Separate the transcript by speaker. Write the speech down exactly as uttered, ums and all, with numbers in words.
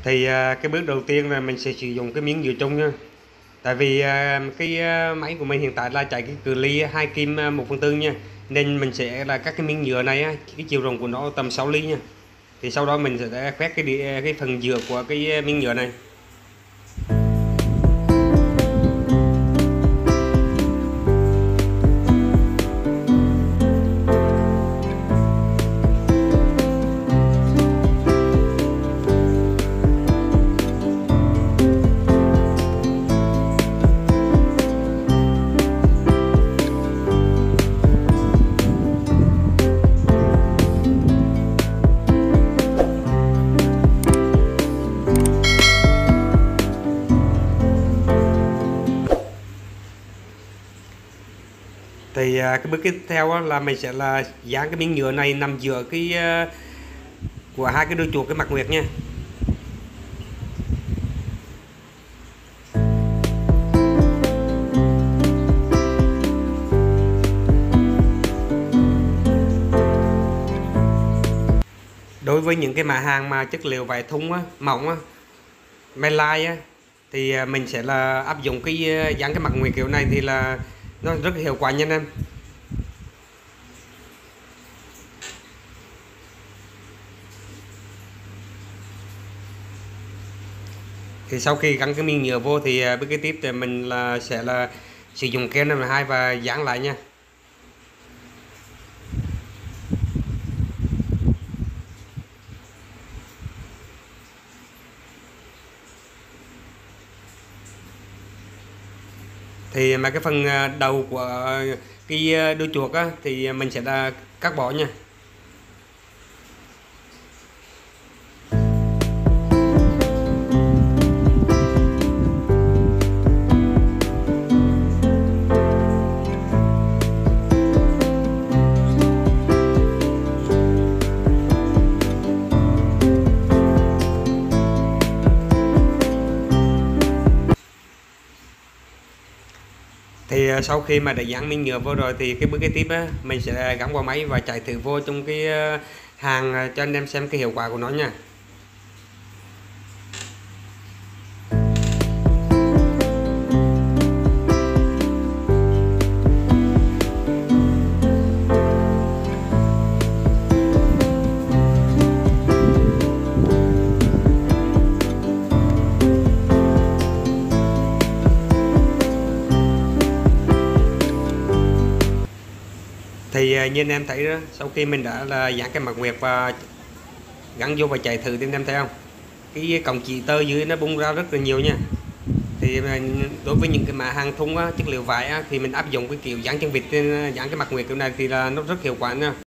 Speaker 1: Thì à, cái bước đầu tiên là mình sẽ sử dụng cái miếng nhựa chung nha. Tại vì à, cái à, máy của mình hiện tại là chạy cái cự ly hai kim à, một phần tư nha, nên mình sẽ là các cái miếng nhựa này á, cái chiều rộng của nó tầm sáu ly nha. Thì sau đó mình sẽ quét cái đĩa- cái phần giữa của cái miếng nhựa này. Thì à, cái bước tiếp theo á, là mình sẽ là dán cái miếng nhựa này nằm giữa cái à, của hai cái đuôi chuột cái mặt nguyệt nha. Đối với những cái mặt hàng mà chất liệu vải thun á, mỏng á, Mai á, thì à, mình sẽ là áp dụng cái à, dán cái mặt nguyệt kiểu này thì là nó rất hiệu quả nha anh em. Thì sau khi gắn cái miếng nhựa vô thì à, bước kế tiếp thì mình là sẽ là sử dụng keo năm hai và dán lại nha. Thì mà cái phần à, đầu của cái à, đuôi chuột á, thì mình sẽ là cắt bỏ nha. Thì à, sau khi mà đã dán miếng nhựa vô rồi thì cái bước kế tiếp á, mình sẽ gắn vào máy và chạy thử vô trong cái à, hàng à, cho anh em xem cái hiệu quả của nó nha. Thì như anh em thấy đó, sau khi mình đã là dán cái mặt nguyệt và gắn vô và chạy thử thì anh em thấy không, cái cọng chỉ tơ dưới nó bung ra rất là nhiều nha. Thì đối với những cái mặt hàng thun á, chất liệu vải á, thì mình áp dụng cái kiểu dán chân vịt, dán cái mặt nguyệt kiểu này thì là nó rất hiệu quả nha.